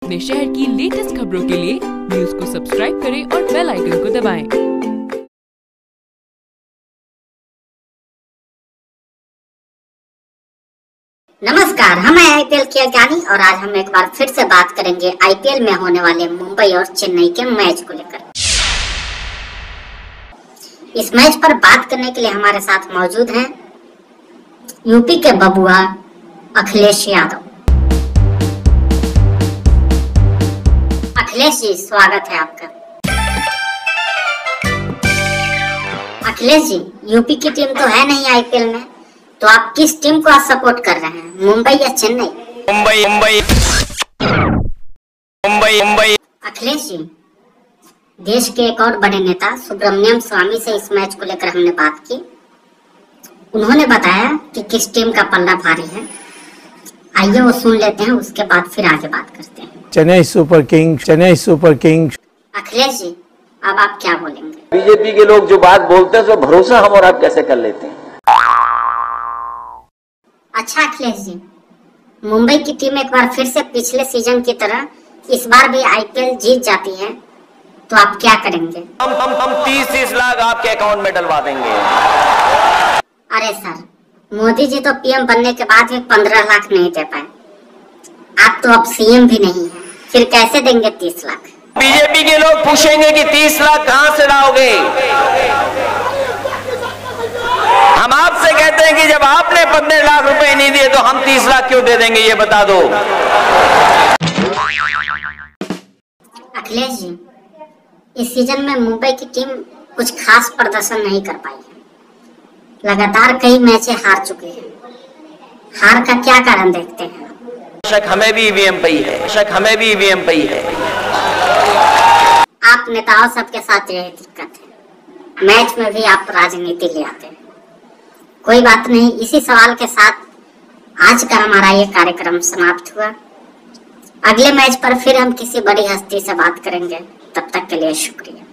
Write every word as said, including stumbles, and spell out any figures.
अपने शहर की लेटेस्ट खबरों के लिए न्यूज को सब्सक्राइब करें और बेल आइकन को दबाएं। नमस्कार, हम हैं आईपीएल के ज्ञानी और आज हम एक बार फिर से बात करेंगे आईपीएल में होने वाले मुंबई और चेन्नई के मैच को लेकर। इस मैच पर बात करने के लिए हमारे साथ मौजूद हैं यूपी के बबुआ अखिलेश यादव। अखिलेश जी, स्वागत है आपका। अखिलेश जी, यूपी की टीम तो है नहीं आईपीएल में, तो आप किस टीम को आज सपोर्ट कर रहे हैं, मुंबई या चेन्नई? मुंबई मुंबई मुंबई मुंबई। अखिलेश जी, देश के एक और बड़े नेता सुब्रमण्यम स्वामी से इस मैच को लेकर हमने बात की। उन्होंने बताया कि किस टीम का पल्ला भारी है। आइए वो सुन लेते हैं, उसके बाद फिर आगे बात करते हैं। Chennai super king, Chennai super king. Akhilesh ji, अब आप क्या बोलेंगे? बीजेपी के लोग जो बात बोलते हैं, उसमें भरोसा हम और आप कैसे कर लेते हैं? अच्छा अखिलेश जी, मुंबई की टीम एक बार फिर से पिछले सीजन की तरह इस बार भी आईपीएल जीत जाती है, तो आप क्या करेंगे? हम हम हम तीस तीस लाख आपके अकाउंट में डलवा देंगे। अरे सर, मोदी जी तो पीएम बनने के बाद भी पंद्रह लाख नहीं दे पाए। आप तो अब सीएम भी नहीं हैं, फिर कैसे देंगे तीस लाख? बीजेपी के लोग पूछेंगे कि तीस लाख कहां से लाओगे? हम आपसे कहते हैं कि जब आपने पंद्रह लाख रुपए नहीं दिए तो हम तीस लाख क्यों दे देंगे, ये बता दो। अखिलेश जी, इस सीजन में मुंबई की टीम कुछ खास प्रदर्शन नहीं कर पाई है। लगातार कई मैचें हार चुकी है। हार का क्या कारण देखते हैं? शक हमें भी ईवीएम पे ही है, शक हमें भी ईवीएम पे ही है। आप नेताओं सबके साथ यही दिक्कत है, मैच में भी आप राजनीति ले आते हैं। कोई बात नहीं, इसी सवाल के साथ आज का हमारा ये कार्यक्रम समाप्त हुआ। अगले मैच पर फिर हम किसी बड़ी हस्ती से बात करेंगे। तब तक के लिए शुक्रिया।